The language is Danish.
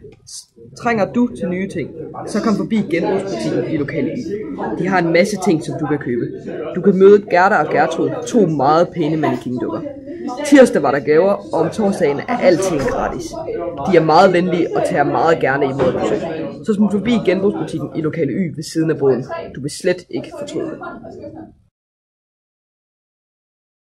Trænger du til nye ting, så kom forbi genbrugsbutikken i lokale Y. De har en masse ting, som du kan købe. Du kan møde Gerda og Gertrud, 2 meget pæne mannequin-dukker. Tirsdag var der gaver, og om torsdagen er alting gratis. De er meget venlige og tager meget gerne imod besøg. Så smut forbi genbrugsbutikken i lokale Y ved siden af båden. Du vil slet ikke fortryde det.